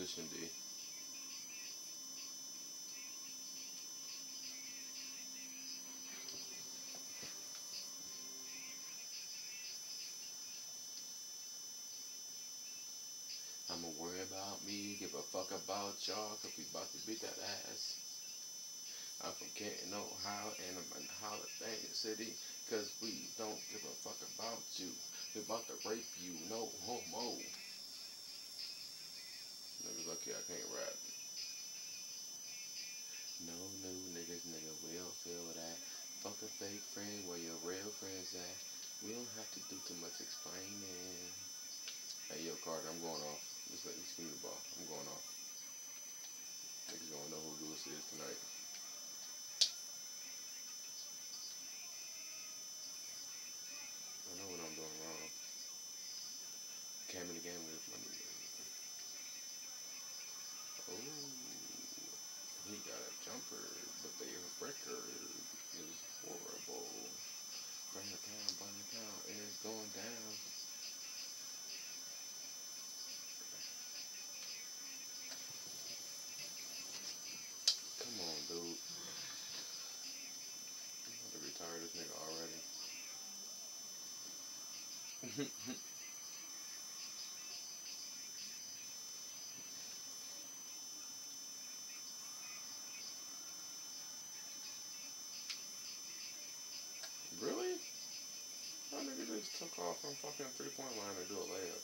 position, D. I'ma worry about me, give a fuck about y'all, cause we about to beat that ass. I'm from Canton, Ohio, and I'm in Holiday City, cause we don't give a fuck about you. We about to rape you, no homo. Niggas lucky I can't rap. No new niggas, nigga, we don't feel that. Fuck a fake friend, where your real friends at? We don't have to do too much explaining. Hey, yo, Carter, I'm going off. Just give me the ball. I'm going off. Niggas gonna know who Goose is tonight. I know what I'm doing wrong. Came in the game with money. Oh, he got a jumper, but the breaker is horrible. Burn it down, and it's going down. Come on, dude. I'm about to retire this nigga already. Really? That nigga just took off from fucking 3-point line to do a layup.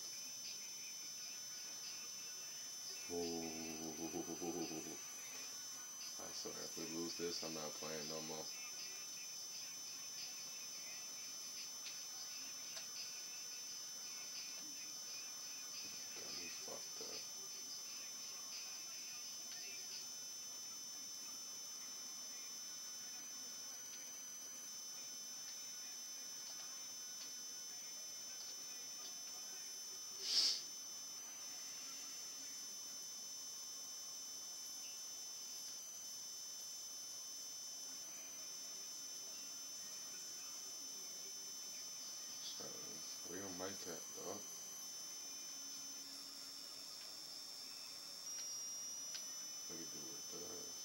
Ooh. I swear, if we lose this, I'm not playing no more. Got me fucked up. Real mic cat, dog. Let me do what it does.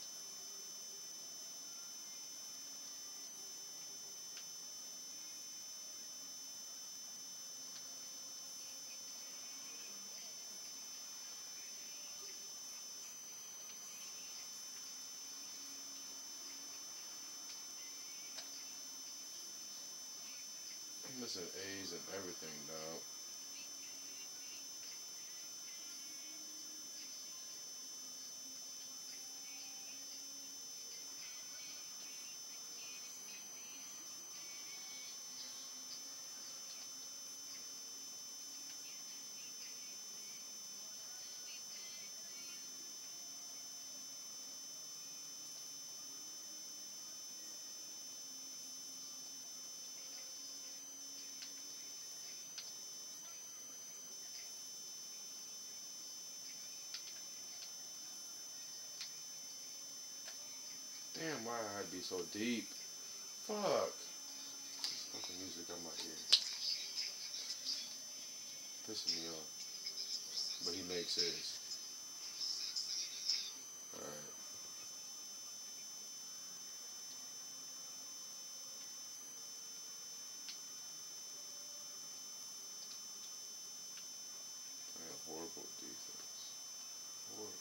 I'm missing A's and everything, dog. Damn, why I be so deep? Fuck. Fucking music on my ear. Pissing me off. But he makes his. Alright. Playing horrible defense. Horrible.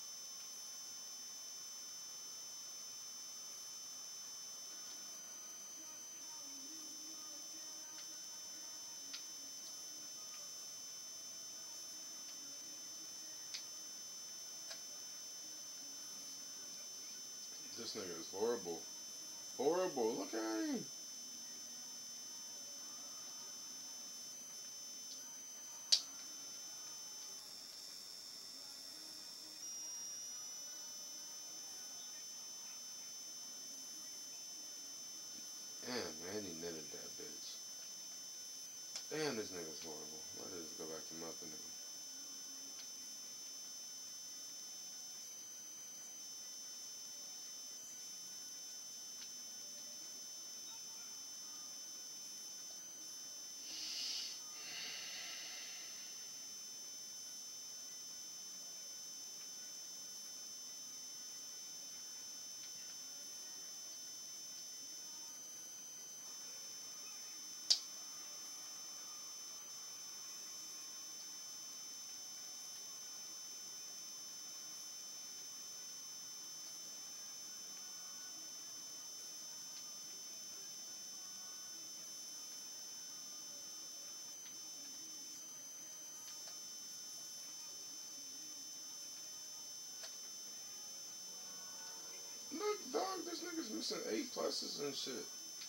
This nigga is horrible. Horrible. Look at him. Damn, man, he netted that bitch. Damn, this nigga's horrible. Why does this go back to nothing? Dog, this nigga's missing 8 pluses and shit.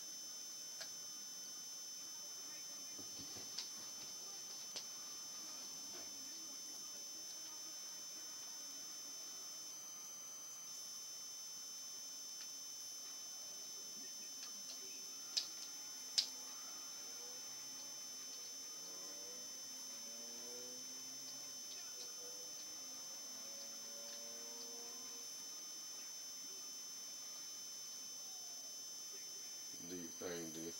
Do your thing, D.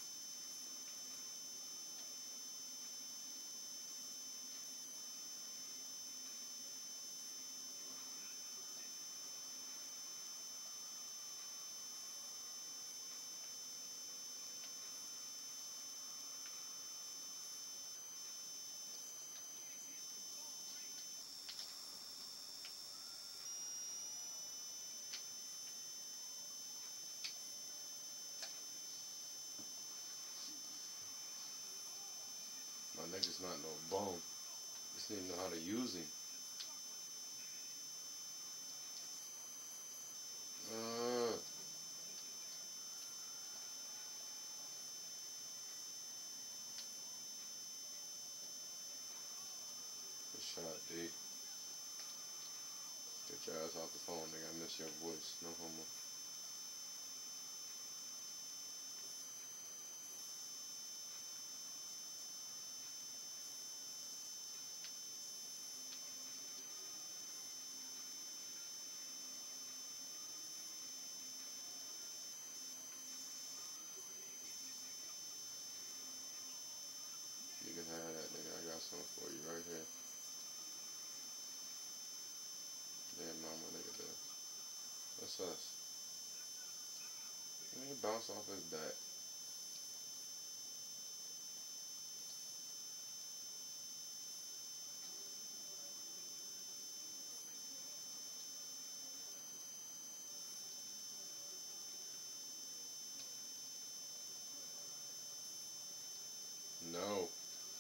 My nigga's not no bum. Just need to know how to use him. Good shot, D. Get your ass off the phone, nigga. I miss your voice. No homo. You can have that, nigga. I got something for you right here. Damn, mama, nigga, there. That's us. Man, bounce off his back. No.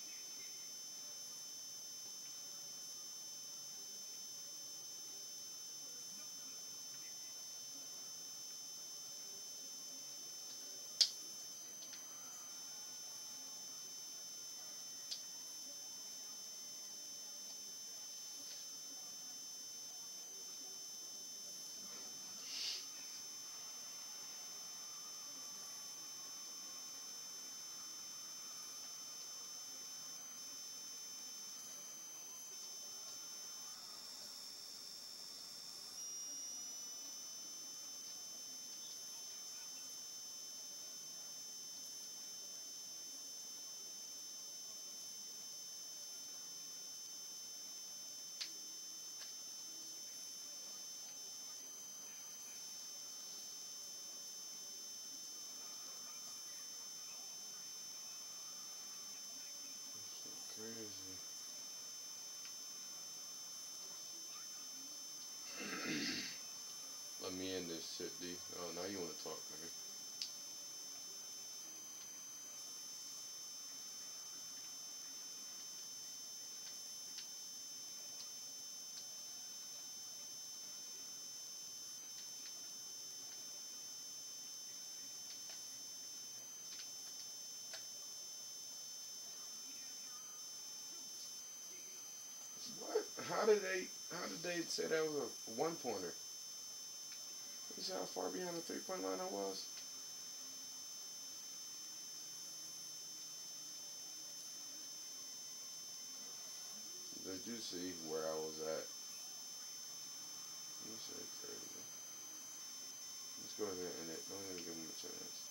Crazy. Let me in this shit, D. Oh, now you want to talk, nigga. What? How did they say that was a 1-pointer? You see how far behind the 3-point line I was? Did you see where I was at? This shit crazy. Let's go ahead and end it. Don't even give him a chance.